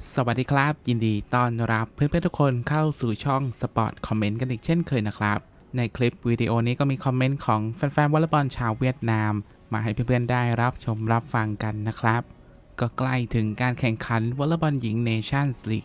สวัสดีครับยินดีต้อนรับเพื่อนๆทุกคนเข้าสู่ช่องสปอร์ตคอมเมนต์กันอีกเช่นเคยนะครับในคลิปวิดีโอนี้ก็มีคอมเมนต์ของแฟนๆวอลเลย์บอลชาวเวียดนามมาให้เพื่อนๆได้รับชมรับฟังกันนะครับก็ใกล้ถึงการแข่งขันวอลเลย์บอลหญิงเนชั่นส์ลีก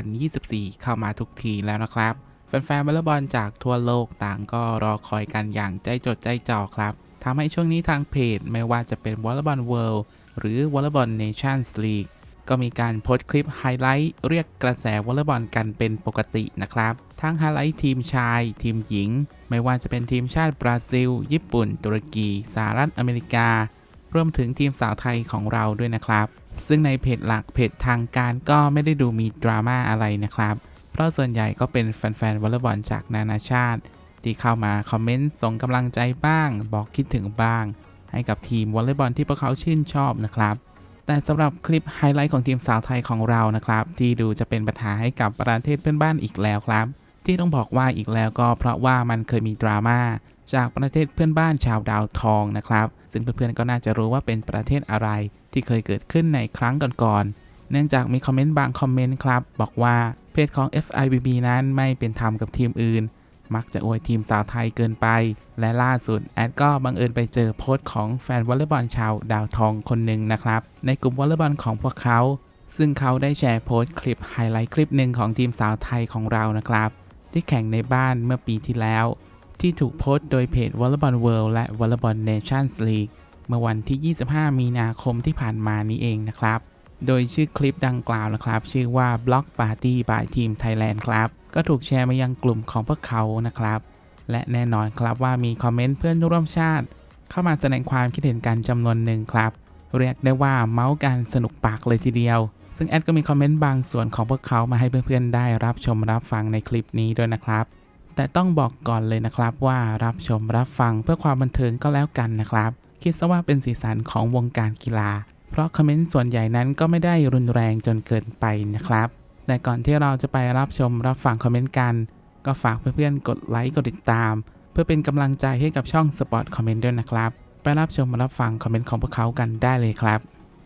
2024 เข้ามาทุกทีแล้วนะครับแฟนๆวอลเลย์บอลจากทั่วโลกต่างก็รอคอยกันอย่างใจจดใจจ่อครับทำให้ช่วงนี้ทางเพจไม่ว่าจะเป็นวอลเลย์บอลเวิลด์หรือวอลเลย์บอลเนชั่นส์ลีกก็มีการโพสต์คลิปไฮไลท์เรียกกระแสวอลเลย์บอลกันเป็นปกตินะครับทั้งไฮไลท์ทีมชายทีมหญิงไม่ว่าจะเป็นทีมชาติบราซิลญี่ปุ่นตุรกีสหรัฐอเมริการวมถึงทีมสาวไทยของเราด้วยนะครับซึ่งในเพจหลักเพจทางการก็ไม่ได้ดูมีดราม่าอะไรนะครับเพราะส่วนใหญ่ก็เป็นแฟนๆวอลเลย์บอลจากนานาชาติที่เข้ามาคอมเมนต์ส่งกำลังใจบ้างบอกคิดถึงบ้างให้กับทีมวอลเลย์บอลที่พวกเขาชื่นชอบนะครับแต่สำหรับคลิปไฮไลท์ของทีมสาวไทยของเรานะครับที่ดูจะเป็นปัญหาให้กับประเทศเพื่อนบ้านอีกแล้วครับที่ต้องบอกว่าอีกแล้วก็เพราะว่ามันเคยมีดราม่าจากประเทศเพื่อนบ้านชาวดาวทองนะครับซึ่งเพื่อนๆก็น่าจะรู้ว่าเป็นประเทศอะไรที่เคยเกิดขึ้นในครั้งก่อนๆเนื่องจากมีคอมเมนต์บางคอมเมนต์ครับบอกว่าเพจของ FIVB นั้นไม่เป็นธรรมกับทีมอื่นมักจะอวยทีมสาวไทยเกินไปและล่าสุดแอดก็บังเอิญไปเจอโพสต์ของแฟนวอลเลย์บอลชาวดาวทองคนหนึ่งนะครับในกลุ่มวอลเลย์บอลของพวกเขาซึ่งเขาได้แชร์โพสต์คลิปไฮไลท์คลิปหนึ่งของทีมสาวไทยของเรานะครับที่แข่งในบ้านเมื่อปีที่แล้วที่ถูกโพสต์โดยเพจวอลเลย์บอลเวิลด์และวอลเลย์บอลเนชั่นส์ลีกเมื่อวันที่ 25 มีนาคมที่ผ่านมานี้เองนะครับโดยชื่อคลิปดังกล่าวนะครับชื่อว่า Block Party by Team Thailand ครับก็ถูกแชร์มายังกลุ่มของพวกเขานะครับและแน่นอนครับว่ามีคอมเมนต์เพื่อนร่วมชาติเข้ามาแสดงความคิดเห็นกันจำนวนหนึ่งครับเรียกได้ว่าเมาส์กันสนุกปากเลยทีเดียวซึ่งแอดก็มีคอมเมนต์บางส่วนของพวกเขามาให้เพื่อนๆได้รับชมรับฟังในคลิปนี้ด้วยนะครับแต่ต้องบอกก่อนเลยนะครับว่ารับชมรับฟังเพื่อความบันเทิงก็แล้วกันนะครับคิดซะว่าเป็นสีสันของวงการกีฬาเพราะคอมเมนต์ส่วนใหญ่นั้นก็ไม่ได้รุนแรงจนเกินไปนะครับแต่ก่อนที่เราจะไปรับชมรับฟังคอมเมนต์กันก็ฝากเพื่อนๆกดไลค์กดติดตามเพื่อเป็นกำลังใจให้กับช่องสปอร์ตคอมเมนต์ด้วยนะครับไปรับชมรับฟังคอมเมนต์ของพวกเขากันได้เลยครับ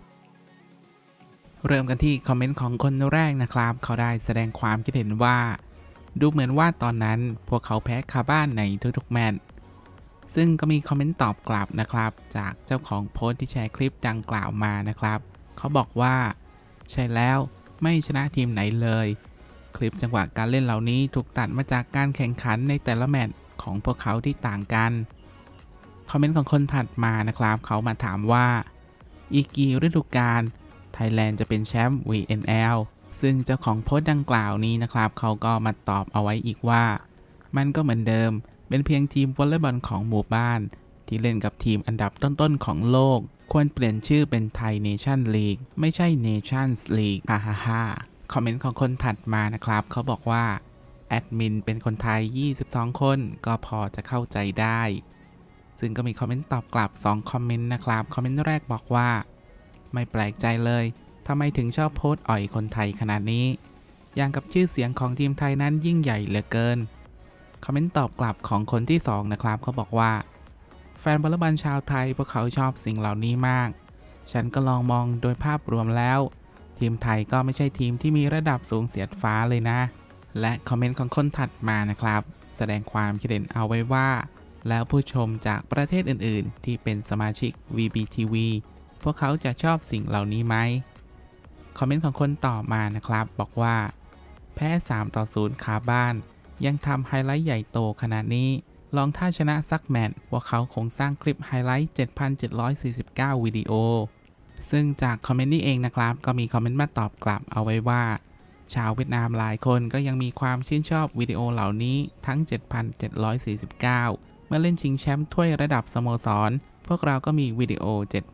เริ่มกันที่คอมเมนต์ของคนแรกนะครับเขาได้แสดงความคิดเห็นว่าดูเหมือนว่าตอนนั้นพวกเขาแพ้คาบ้านในทุกๆแมตช์ซึ่งก็มีคอมเมนต์ตอบกลับนะครับจากเจ้าของโพสต์ที่แชร์คลิปดังกล่าวมานะครับเขาบอกว่าใช่แล้วไม่ชนะทีมไหนเลยคลิปจังหวะการเล่นเหล่านี้ถูกตัดมาจากการแข่งขันในแต่ละแมตช์ของพวกเขาที่ต่างกันคอมเมนต์ของคนถัดมานะครับเขามาถามว่าอีกกี่ฤดูกาลไทยแลนด์จะเป็นแชมป์ VNL ซึ่งเจ้าของโพสต์ดังกล่าวนี้นะครับเขาก็มาตอบเอาไว้อีกว่ามันก็เหมือนเดิมเป็นเพียงทีมวอลเลย์บอลของหมู่บ้านที่เล่นกับทีมอันดับต้นๆของโลกควรเปลี่ยนชื่อเป็นไทยเนชั่นลีกไม่ใช่เนชั่นส์ลีกฮ่าฮ่าฮ่าคอมเมนต์ของคนถัดมานะครับเขาบอกว่าแอดมินเป็นคนไทย22คนก็พอจะเข้าใจได้ซึ่งก็มีคอมเมนต์ตอบกลับ2คอมเมนต์นะครับคอมเมนต์แรกบอกว่าไม่แปลกใจเลยทำไมถึงชอบโพสต์อ่อยคนไทยขนาดนี้อย่างกับชื่อเสียงของทีมไทยนั้นยิ่งใหญ่เหลือเกินคอมเมนต์ตอบกลับของคนที่2นะครับเขาบอกว่าแฟนวอลเลย์บอลชาวไทยพวกเขาชอบสิ่งเหล่านี้มากฉันก็ลองมองโดยภาพรวมแล้วทีมไทยก็ไม่ใช่ทีมที่มีระดับสูงเสียดฟ้าเลยนะและคอมเมนต์ของคนถัดมานะครับแสดงความคิดเห็นเอาไว้ว่าแล้วผู้ชมจากประเทศอื่นๆที่เป็นสมาชิก VBTV พวกเขาจะชอบสิ่งเหล่านี้ไหมคอมเมนต์ของคนต่อมานะครับบอกว่าแพ้3-0คาบ้านยังทำไฮไลท์ใหญ่โตขนาดนี้ลองถ้าชนะซักแมตช์พวกเขาคงสร้างคลิปไฮไลท์ 7,749 วิดีโอซึ่งจากคอมเมนต์นี้เองนะครับก็มีคอมเมนต์มาตอบกลับเอาไว้ว่าชาวเวียดนามหลายคนก็ยังมีความชื่นชอบวิดีโอเหล่านี้ทั้ง 7,749 เมื่อเล่นชิงแชมป์ถ้วยระดับสโมสรพวกเราก็มีวิดีโอ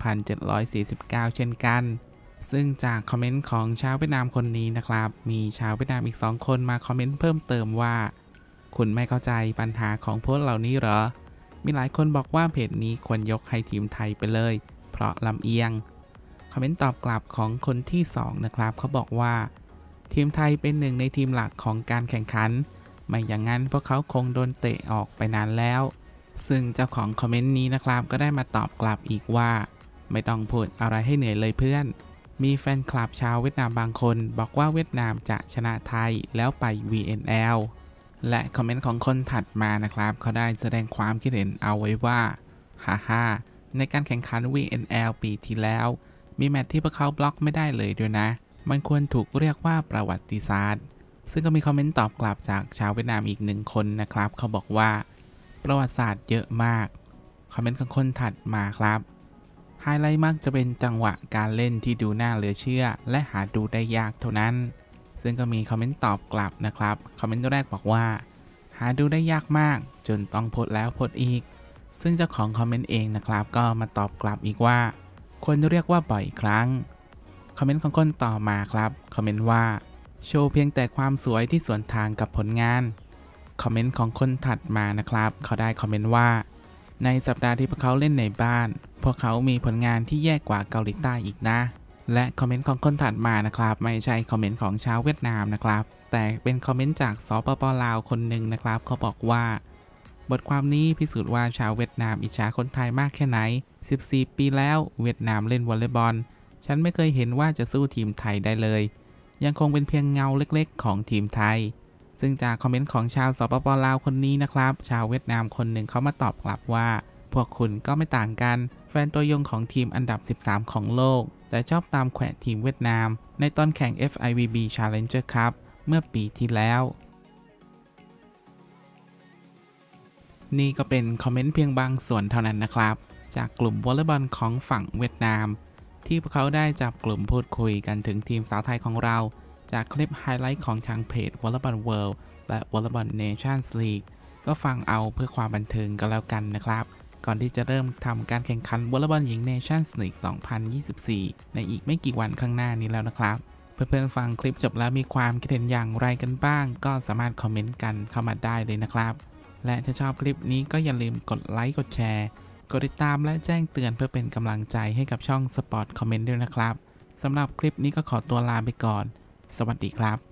7,749 เช่นกันซึ่งจากคอมเมนต์ของชาวเวียดนามคนนี้นะครับมีชาวเวียดนามอีก2คนมาคอมเมนต์เพิ่มเติมว่าคุณไม่เข้าใจปัญหาของโพสต์เหล่านี้เหรอมีหลายคนบอกว่าเพจนี้ควรยกให้ทีมไทยไปเลยเพราะลำเอียงคอมเมนต์ตอบกลับของคนที่2นะครับเขาบอกว่าทีมไทยเป็นหนึ่งในทีมหลักของการแข่งขันไม่อย่างนั้นพวกเขาคงโดนเตะออกไปนานแล้วซึ่งเจ้าของคอมเมนต์นี้นะครับก็ได้มาตอบกลับอีกว่าไม่ต้องพูดอะไรให้เหนื่อยเลยเพื่อนมีแฟนคลับชาวเวียดนามบางคนบอกว่าเวียดนามจะชนะไทยแล้วไป VNL และคอมเมนต์ของคนถัดมานะครับเขาได้แสดงความคิดเห็นเอาไว้ว่าฮ่าในการแข่งขัน VNL ปีที่แล้วมีแมตช์ที่พวกเขาบล็อกไม่ได้เลยด้วยนะมันควรถูกเรียกว่าประวัติศาสตร์ซึ่งก็มีคอมเมนต์ตอบกลับจากชาวเวียดนามอีกหนึ่งคนนะครับเขาบอกว่าประวัติศาสตร์เยอะมากคอมเมนต์ของคนถัดมาครับไฮไลท์มักจะเป็นจังหวะการเล่นที่ดูน่าเหลือเชื่อและหาดูได้ยากเท่านั้นซึ่งก็มีคอมเมนต์ตอบกลับนะครับคอมเมนต์แรกบอกว่าหาดูได้ยากมากจนต้องโพสต์แล้วโพสต์อีกซึ่งเจ้าของคอมเมนต์เองนะครับก็มาตอบกลับอีกว่าควรเรียกว่าบ่อยครั้งคอมเมนต์ของคนต่อมาครับคอมเมนต์ว่าโชว์เพียงแต่ความสวยที่สวนทางกับผลงานคอมเมนต์ของคนถัดมานะครับเขาได้คอมเมนต์ว่าในสัปดาห์ที่พวกเขาเล่นในบ้านพวกเขามีผลงานที่แย่กว่าเกาหลีใต้อีกนะและคอมเมนต์ของคนถัดมานะครับไม่ใช่คอมเมนต์ของชาวเวียดนามนะครับแต่เป็นคอมเมนต์จากสปป.ลาวคนหนึ่งนะครับเขาบอกว่าบทความนี้พิสูจน์ว่าชาวเวียดนามอิจฉาคนไทยมากแค่ไหน14 ปีแล้วเวียดนามเล่นวอลเลย์บอลฉันไม่เคยเห็นว่าจะสู้ทีมไทยได้เลยยังคงเป็นเพียงเงาเล็กๆของทีมไทยซึ่งจากคอมเมนต์ของชาวสปป.ลาวคนนี้นะครับชาวเวียดนามคนหนึ่งเขามาตอบกลับว่าพวกคุณก็ไม่ต่างกันแฟนตัวยงของทีมอันดับ13ของโลกแต่ชอบตามแขวะทีมเวียดนามในตอนแข่ง FIVB Challenger Cup เมื่อปีที่แล้วนี่ก็เป็นคอมเมนต์เพียงบางส่วนเท่านั้นนะครับจากกลุ่มวอลเลย์บอลของฝั่งเวียดนามที่พวกเขาได้จับกลุ่มพูดคุยกันถึงทีมสาวไทยของเราจากคลิปไฮไลท์ของทางเพจ Volleyball World และ Volleyball Nations League ก็ฟังเอาเพื่อความบันเทิงกันแล้วกันนะครับก่อนที่จะเริ่มทำการแข่งขันวอลเลย์บอลหญิง Nations League 2024 ในอีกไม่กี่วันข้างหน้านี้แล้วนะครับเพื่อนๆฟังคลิปจบแล้วมีความคิดเห็นอย่างไรกันบ้างก็สามารถคอมเมนต์กันเข้ามาได้เลยนะครับและถ้าชอบคลิปนี้ก็อย่าลืมกดไลค์กดแชร์กดติดตามและแจ้งเตือนเพื่อเป็นกำลังใจให้กับช่อง Sport Comment ด้วยนะครับสำหรับคลิปนี้ก็ขอตัวลาไปก่อนสวัสดีครับ